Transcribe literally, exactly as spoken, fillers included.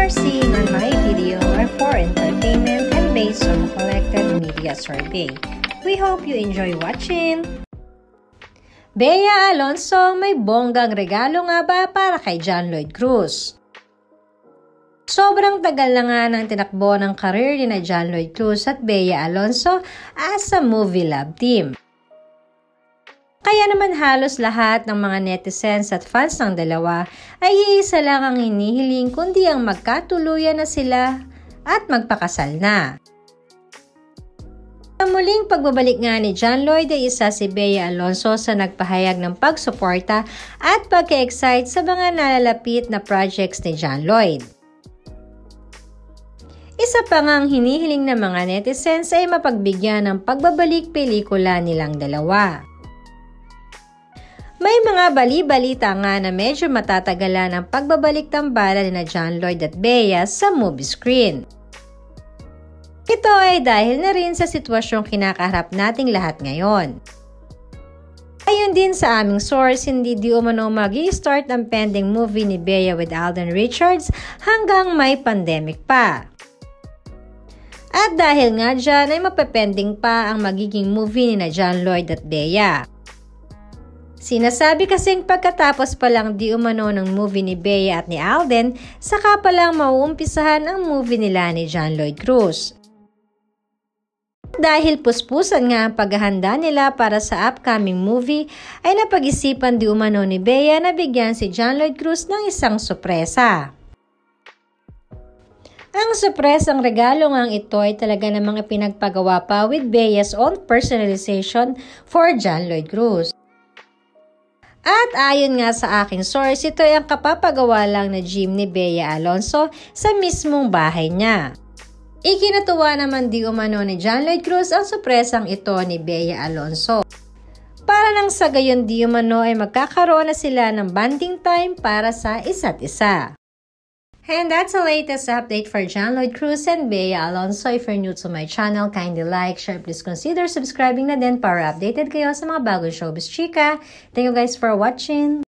are seeing on my video are for entertainment and based on a collected media survey. We hope you enjoy watching. Bea Alonzo, may bonggang regalo nga ba para kay John Lloyd Cruz? Sobrang tagal na nga nang tinakbo ng career ni na John Lloyd Cruz at Bea Alonzo as a movie love team. Kaya naman halos lahat ng mga netizens at fans ng dalawa ay iisa lang ang hinihiling kundi ang magkatuluyan na sila at magpakasal na. Ang muling pagbabalik nga ni John Lloyd ay isa si Bea Alonzo sa nagpahayag ng pagsuporta at pagka-excite sa mga nalalapit na projects ni John Lloyd. Isa pa ngang hinihiling ng mga netizens ay mapagbigyan ng pagbabalik pelikula nilang dalawa. May mga bali-balita nga na medyo matatagalan ang pagbabalik tambalan ni na John Lloyd at Bea sa movie screen. Ito ay dahil na rin sa sitwasyong kinakaharap nating lahat ngayon. Ayon din sa aming source, hindi di umano mag-i-start ang pending movie ni Bea with Alden Richards hanggang may pandemic pa. At dahil nga dyan ay mapepending pa ang magiging movie ni na John Lloyd at Bea. Sinasabi kasing pagkatapos pa lang di umano ng movie ni Bea at ni Alden, saka pa lang mauumpisahan ang movie nila ni John Lloyd Cruz. Dahil puspusan nga ang paghahanda nila para sa upcoming movie, ay napag-isipan di umano ni Bea na bigyan si John Lloyd Cruz ng isang sorpresa. Ang sorpresang regalo ngang ito ay talaga namang ipinagpagawa pa with Bea's own personalization for John Lloyd Cruz. At ayon nga sa aking source, ito ay ang kapapagawa lang na gym ni Bea Alonzo sa mismong bahay niya. Ikinatuwa naman di umano ni John Lloyd Cruz ang sorpresang ito ni Bea Alonzo. Para nang sa gayon di umano ay magkakaroon na sila ng bonding time para sa isa't isa. And that's the latest update for John Lloyd Cruz and Bea Alonzo. If you're new to my channel, kindly like, share, please consider subscribing na din para updated kayo sa mga bagong showbiz chika. Thank you guys for watching!